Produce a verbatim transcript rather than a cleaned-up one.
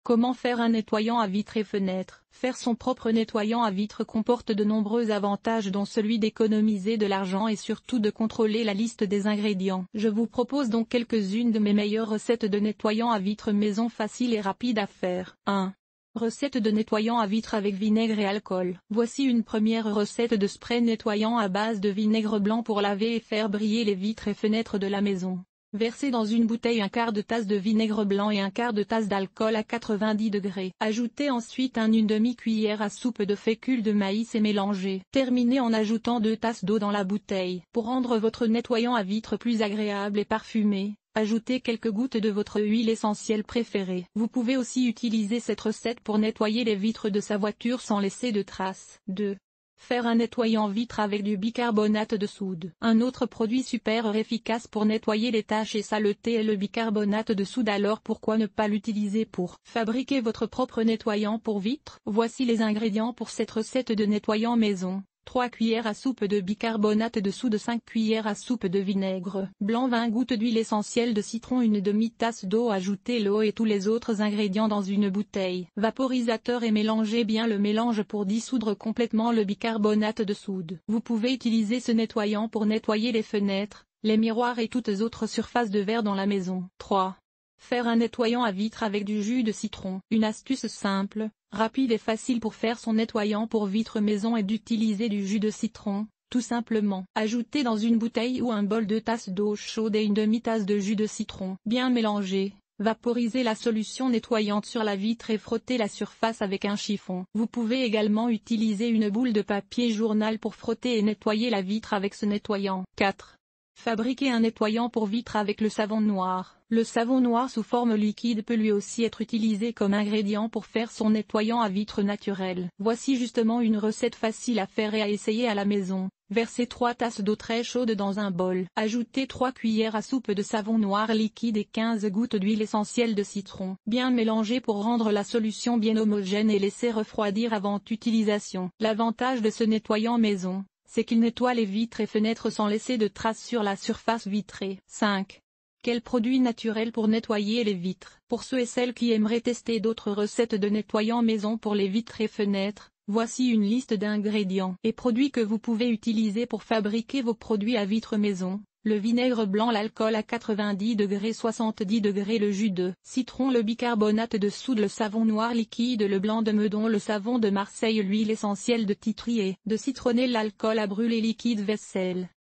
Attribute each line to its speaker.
Speaker 1: Comment faire un nettoyant à vitres et fenêtres? Faire son propre nettoyant à vitres comporte de nombreux avantages dont celui d'économiser de l'argent et surtout de contrôler la liste des ingrédients. Je vous propose donc quelques-unes de mes meilleures recettes de nettoyant à vitres maison faciles et rapides à faire. un. Recette de nettoyant à vitres avec vinaigre et alcool. Voici une première recette de spray nettoyant à base de vinaigre blanc pour laver et faire briller les vitres et fenêtres de la maison. Versez dans une bouteille un quart de tasse de vinaigre blanc et un quart de tasse d'alcool à quatre-vingt-dix degrés. Ajoutez ensuite un une demi-cuillère à soupe de fécule de maïs et mélangez. Terminez en ajoutant deux tasses d'eau dans la bouteille. Pour rendre votre nettoyant à vitres plus agréable et parfumé, ajoutez quelques gouttes de votre huile essentielle préférée. Vous pouvez aussi utiliser cette recette pour nettoyer les vitres de sa voiture sans laisser de traces. deux. Faire un nettoyant vitre avec du bicarbonate de soude. Un autre produit super efficace pour nettoyer les taches et saletés est le bicarbonate de soude, alors pourquoi ne pas l'utiliser pour fabriquer votre propre nettoyant pour vitres? Voici les ingrédients pour cette recette de nettoyant maison. trois cuillères à soupe de bicarbonate de soude, cinq cuillères à soupe de vinaigre blanc, vingt gouttes d'huile essentielle de citron, une demi-tasse d'eau. Ajoutez l'eau et tous les autres ingrédients dans une bouteille vaporisateur et mélangez bien le mélange pour dissoudre complètement le bicarbonate de soude. Vous pouvez utiliser ce nettoyant pour nettoyer les fenêtres, les miroirs et toutes autres surfaces de verre dans la maison. trois. Faire un nettoyant à vitres avec du jus de citron. Une astuce simple, rapide et facile pour faire son nettoyant pour vitres maison est d'utiliser du jus de citron. Tout simplement, ajoutez dans une bouteille ou un bol deux tasses d'eau chaude et une demi-tasse de jus de citron. Bien mélanger, vaporisez la solution nettoyante sur la vitre et frottez la surface avec un chiffon. Vous pouvez également utiliser une boule de papier journal pour frotter et nettoyer la vitre avec ce nettoyant. quatre. Fabriquer un nettoyant pour vitres avec le savon noir. Le savon noir sous forme liquide peut lui aussi être utilisé comme ingrédient pour faire son nettoyant à vitres naturel. Voici justement une recette facile à faire et à essayer à la maison. Versez trois tasses d'eau très chaude dans un bol. Ajoutez trois cuillères à soupe de savon noir liquide et quinze gouttes d'huile essentielle de citron. Bien mélanger pour rendre la solution bien homogène et laisser refroidir avant utilisation. L'avantage de ce nettoyant maison, c'est qu'il nettoie les vitres et fenêtres sans laisser de traces sur la surface vitrée. cinq. Quel produit naturel pour nettoyer les vitres? Pour ceux et celles qui aimeraient tester d'autres recettes de nettoyant maison pour les vitres et fenêtres, voici une liste d'ingrédients et produits que vous pouvez utiliser pour fabriquer vos produits à vitres maison. Le vinaigre blanc, l'alcool à quatre-vingt-dix degrés soixante-dix degrés, le jus de citron, le bicarbonate de soude, le savon noir liquide, le blanc de Meudon, le savon de Marseille, l'huile essentielle de titri et de citronnelle, l'alcool à brûler liquide vaisselle.